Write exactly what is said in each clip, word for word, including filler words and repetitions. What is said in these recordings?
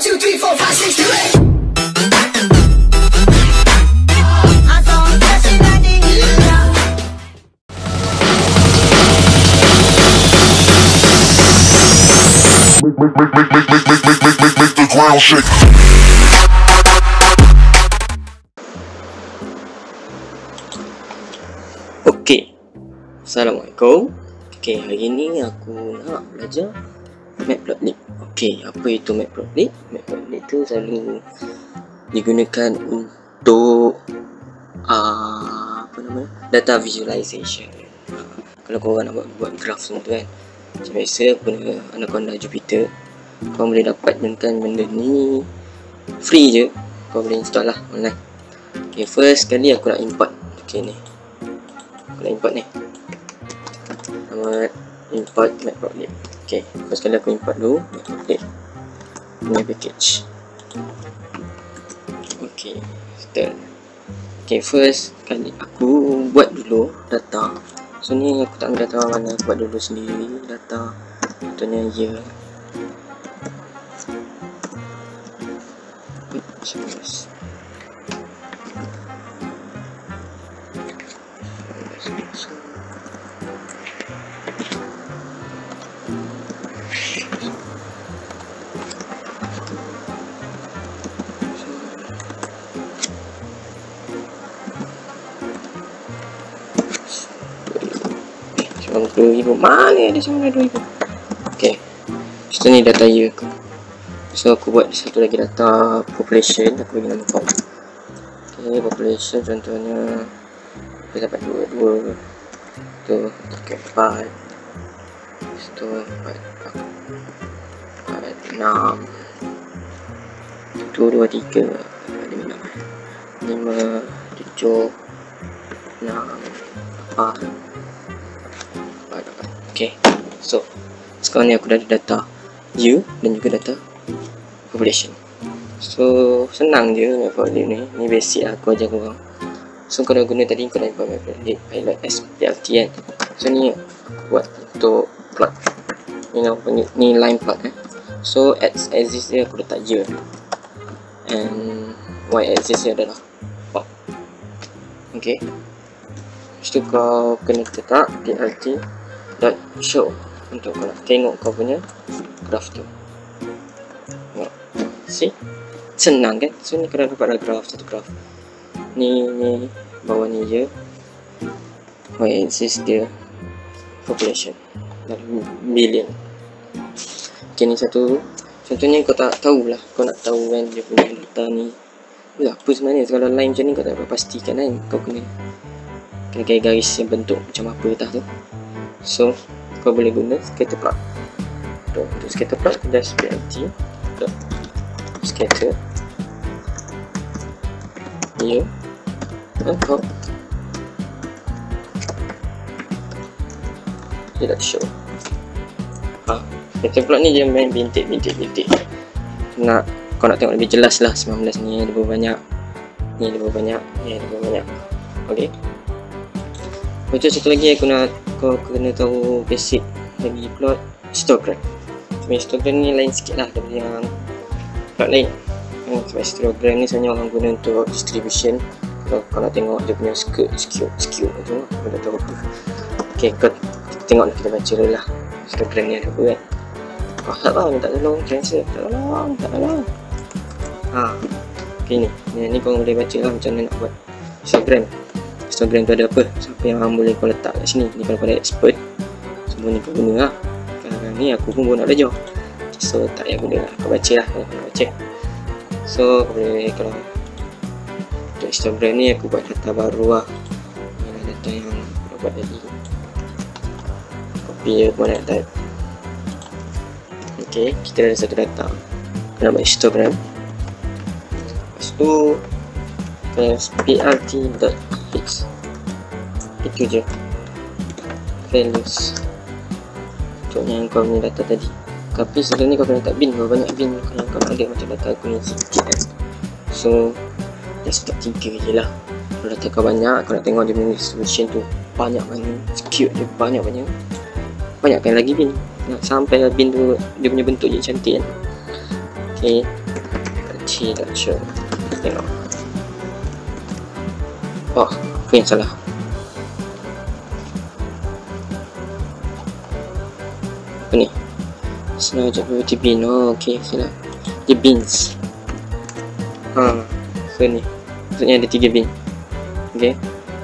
two, three, four, five, six, seven, eight. Make, make, make, make, make, make, make, make, make, make the ground shake. Okey, Assalamualaikum. Okey, hari ni aku nak belajar Matplotlib. Okey, apa itu Matplotlib? Matplotlib tu selalu digunakan untuk uh, apa nama? Data visualization. Uh, kalau korang nak buat, buat graf semua tu kan. Macam biasa aku guna Anaconda Jupyter. Kau boleh dapatkan benda ni free je. Kau boleh install lah online. Okay, first kali aku nak import. Okay ni, aku nak import ni. Nama import Matplotlib. Okay, first kali aku import dulu Matplotlib punya package. Okay, start. Okay, first kali aku buat dulu data. So ni aku tak ambil data mana, aku buat dulu sendiri data. Contohnya year sebelas. sembilan puluh ribu. Mana ada sembilan puluh ribu? Okay, so ni data year aku. So aku buat satu lagi data population. Aku bagi nama kau. Okay, population contohnya kita dapat dua dua tu okay, empat tu empat empat enam tu dua tiga lima lima tujuh enam empat. Okay, so sekarang ni aku dah ada data year dan juga data population. So senang je Matplotlib ni. Ni basic lah aku ajar korang. So kau dah guna tadi, kau dah import Matplotlib pilot S P L T kan. So ni aku buat untuk plot. Ni aku panggil ni line plot eh. So x axis dia aku letak year and y axis dia adalah pop. Okay, lepas tu kau kena letak P L T dot show untuk kau nak tengok kau punya graf tu. Tengok, see, senang kan? So ni kau dah dapat dah graf, satu graf. Ni ni bawah ni je y axis dia population dalam million. Okay, ni satu. Contohnya kau tak tahulah, kau nak tahu kan dia punya data ni ya, apa sebenarnya. Kalau line macam ni kau tak dapat pastikan kan. Kau kena kena garis yang bentuk macam apa atas tu. So kau boleh guna scatter plot. Untuk, untuk scatter plot kita S P L T dot scatter year dan kau dia dah show. Ha, scatter plot ni dia main bintik bintik bintik. Nak kau nak tengok lebih jelas lah. Sembilan belas ni ada berapa banyak, ni ada berapa banyak, ni ada berapa banyak. Okay, macam satu lagi aku nak kau kena tahu basic lagi plot histogram. Cuma histogram ni lain sikit lah daripada yang plot lain. Hmm, sebab histogram ni sebenarnya orang guna untuk distribution. Kalau kau nak tengok dia punya skew skew skew tu, kau dah tahu apa. Okay, kau tengok lah, kita baca dulu lah histogram ni ada apa kan. Kau harap lah minta tolong transfer. Tak tolong, tak tolong. Ha, okay ni ni, ni kau boleh baca lah macam mana nak buat histogram. Histogram tu ada apa, siapa yang boleh kau letak kat sini. Ni kalau kau ada expert, semua ni kau guna lah. Sekarang ni aku pun baru nak belajar, so tak payah guna lah, kau baca lah kalau kau nak baca. So kau boleh, kalau untuk histogram ni aku buat data baru lah. Ini data yang aku buat tadi, copy je pun nak type. Ok, kita ada satu data, kita nak buat histogram. Lepas tu P L T dot fix, itu je values untuk yang kau punya data tadi. Tapi sebelum ni kau kena letak bin, kau banyak bin kalau kau ada macam data aku ni sikit kan. So just letak tiga je lah. Kalau data kau banyak, kau nak tengok dia punya distribution tu banyak banyak, skewed dia banyak banyak, banyakkan lagi bin. Nak sampai bin tu dia punya bentuk je cantik kan. Okay, T dot show. Tengok. Oh, apa yang salah? Apa ni? Senang je property bin. Oh, ok, silap. Dia bins. Ha, so ni maksudnya ada tiga bin. Ok,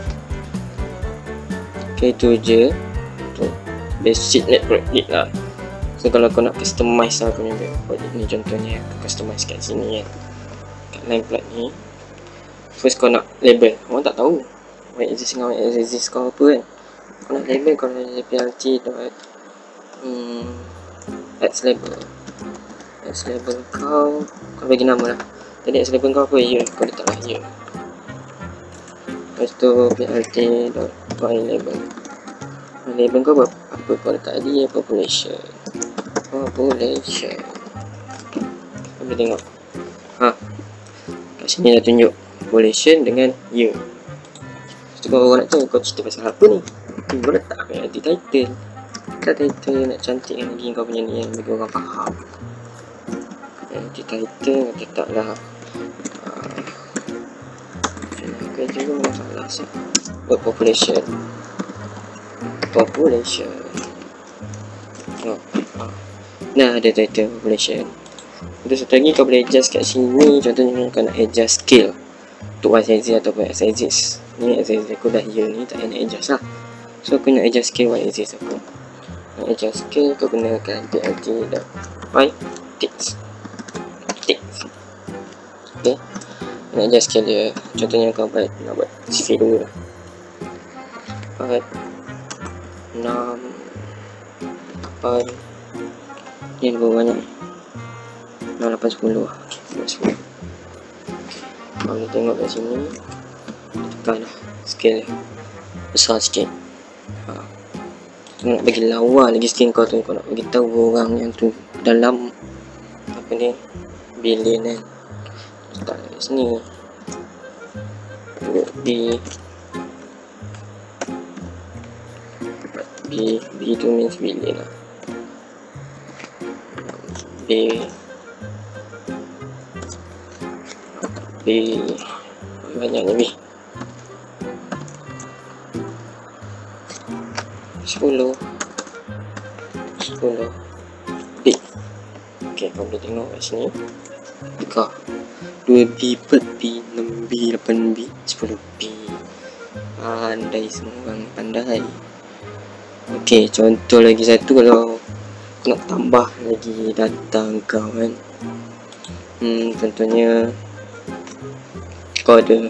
ok, tu je. Tu basic network git lah. So kalau kau nak customize lah kau punya network git ni, contohnya kau customize kat sini kan, kat line plot ni. First kau nak label, orang tak tahu what exist dengan what exist kau apa kan. Kau nak label, kau nak plt dot hmm, x label. X label kau, kau bagi nama lah. Jadi X label kau apa? Ya, kau letaklah ya. Lepas tu plt dot y label. Label kau apa? Apa kau letak tadi? Population. Population. Kau boleh tengok. Ha, kat sini dah tunjuk population dengan year. Lepas tu kalau orang nak tahu kau cerita pasal apa ni, kau letak nanti title. Letak title nak cantik lagi kau punya ni yang bagi orang faham. Nanti title letaklah uh, okay, juga masalah sih. Buat population. Population. Oh, oh. Nah, ada title population. Terus satu lagi kau boleh adjust kat sini. Contohnya kau nak adjust scale untuk y axis ataupun x axis. Ni x axis aku dah ya ni, tak payah nak adjust lah. So aku nak adjust scale y axis aku. Nak adjust scale kau gunakan plt dot y text. Text. Okay. Nak adjust scale dia. Contohnya kau buat nak buat sphere dulu. empat enam lapan. Ni lebih banyak. enam lapan sepuluh. Okay, sepuluh. Kau boleh tengok kat sini. Tekan lah scale dia besar sikit. Ha. Tu nak bagi lawa lagi scale kau tu. Kau nak bagi tahu orang yang tu dalam apa ni, billion kan. Letak kat sini. B B B tu means billion lah. B B banyaknya B sepuluh sepuluh B. Ok, kau boleh tengok kat sini. Buka dua B, empat B, enam B, lapan B, sepuluh B. Pandai semua orang, pandai. Ok, contoh lagi satu kalau kau nak tambah lagi data kau kan. Hmm, contohnya kau ada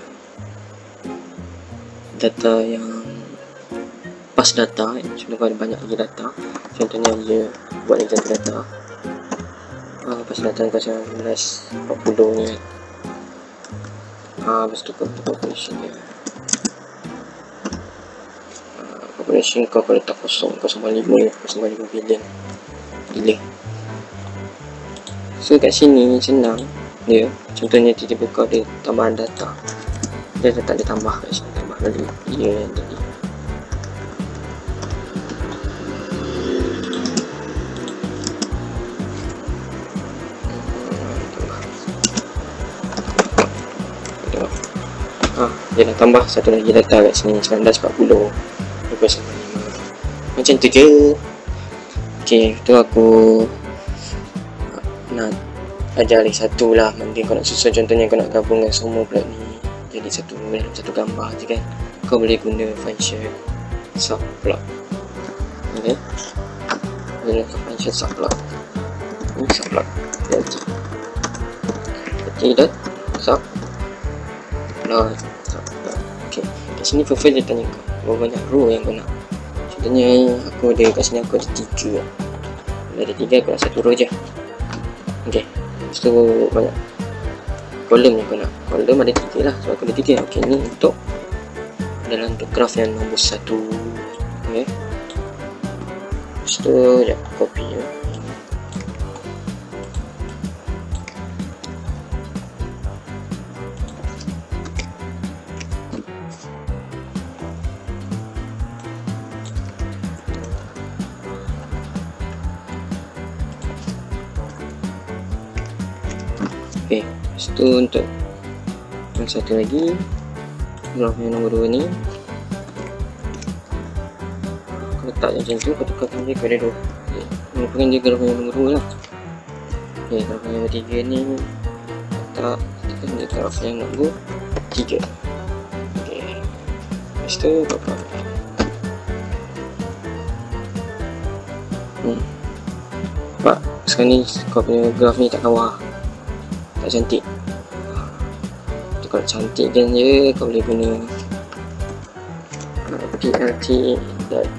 data yang pas data kan. Contoh kau ada banyak lagi data. Contohnya dia buat lagi satu data. Ah, pas data kau sembilan belas empat puluh ni. Ah, lepas tu kau population dia. Population kau kau letak kosong, kosong lima, kosong lima billion. Gila. So kat sini senang dia. Contohnya tiba-tiba kau ada tambahan data, dia tak ada tambah kat sini, tambah lagi dia yang tadi. Tengok. Ah, dia dah tambah satu lagi data kat sini, sembilan belas empat puluh. Macam tu je. Ok, tu aku nak ajar lagi satu lah. Nanti kau nak susun, contohnya kau nak gabungkan semua plot ni jadi satu dalam satu gambar je kan. Kau boleh guna function subplot. Ok, guna function subplot. Ini subplot nanti dot subplot subplot. Ok, kat sini profile dia tanya kau berapa banyak row yang kau nak. Contohnya aku ada kat sini, aku ada tiga. Bila ada tiga, aku nak satu row je. Ok, lepas tu banyak kolom yang kau nak. Kolom ada tiga lah, sebab aku ada tiga. Ok, ni untuk dalam untuk graph yang nombor satu. Ok, lepas tu sekejap copy je. Okay, lepas tu untuk yang satu lagi, graf yang nombor dua ni, aku letak macam tu, aku tukarkan dia kepada dua. Okay, merupakan dia graf yang nombor dua lah. Okay, graf yang nombor tiga ni letak, tekan dia graf yang nombor tiga. Okay, lepas tu apa? Hmm. Nampak? Sekarang ni kau punya graf ni tak kawah, tak cantik. Tu kalau cantik kan je kau boleh guna uh, P L T dot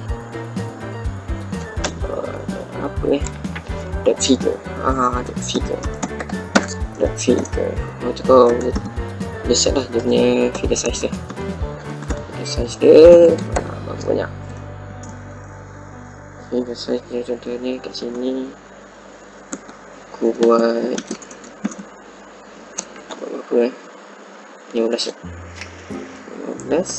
uh, apa eh dot figure ah dot figure dot figure oh, tu kau boleh, boleh set lah dia punya figure size dia. Figure size dia uh, banyak. Figure size dia contohnya kat sini aku buat buat berapa eh lima belas lima belas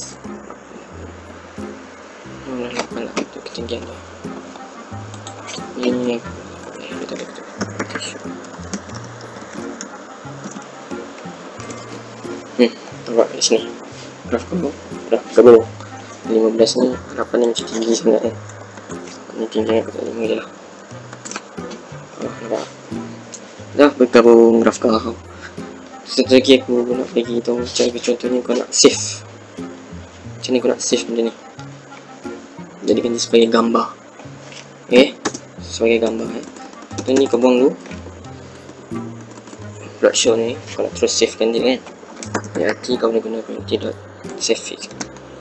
lima belas lapan lah untuk ketinggian tu. Ini eh betul betul hmm nampak kat sini graf kabel graf kabel lima belas ni lapan ni macam tinggi sangat kan. Ni tinggi aku tak lima je lah. Oh, nampak dah bergabung graf kau. Satu lagi aku nak bagi tahu cara contohnya kau nak save. Macam ni kau nak save benda ni. Jadikan dia sebagai gambar. Okay, sebagai gambar eh. Lepas ni kau buang dulu plot show ni. Kau nak terus savekan dia kan. Berarti kau boleh guna penalty dot save it.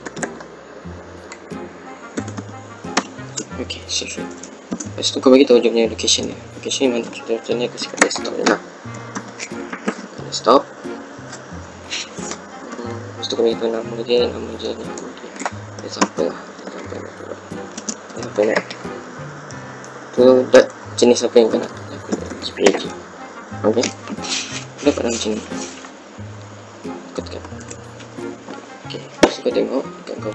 Okay, save it. Lepas tu kau bagi tahu dia punya location dia. Location ni mana? Contohnya aku siap desktop ni lah. Desktop. Hmm, lepas tu kau bagi tahu nama dia, nama dia ni. Example lah. Example lah. Example lah. Tu dot jenis apa yang kau nak. Aku nak J P G. Okay. Dapat dalam macam ni. Kau tekan. Okay. Lepas tu kau tengok. Tekan kau.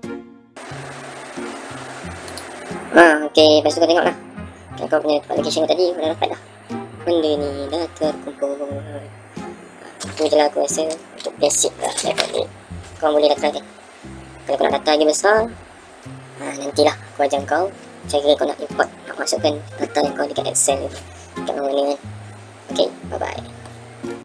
Ah, okay, lepas tu kau tengok lah. Kau punya tempat location kau tadi, kau dah dapat dah. Benda ni dah terkumpul. Itu je lah aku rasa untuk basic lah dapat ni. Kau boleh data kan. Kalau kau nak data lagi besar, ah, nantilah aku ajar kau cara kau nak import, nak masukkan data yang kau dekat Excel dekat nombor ni kan. Okay, bye bye.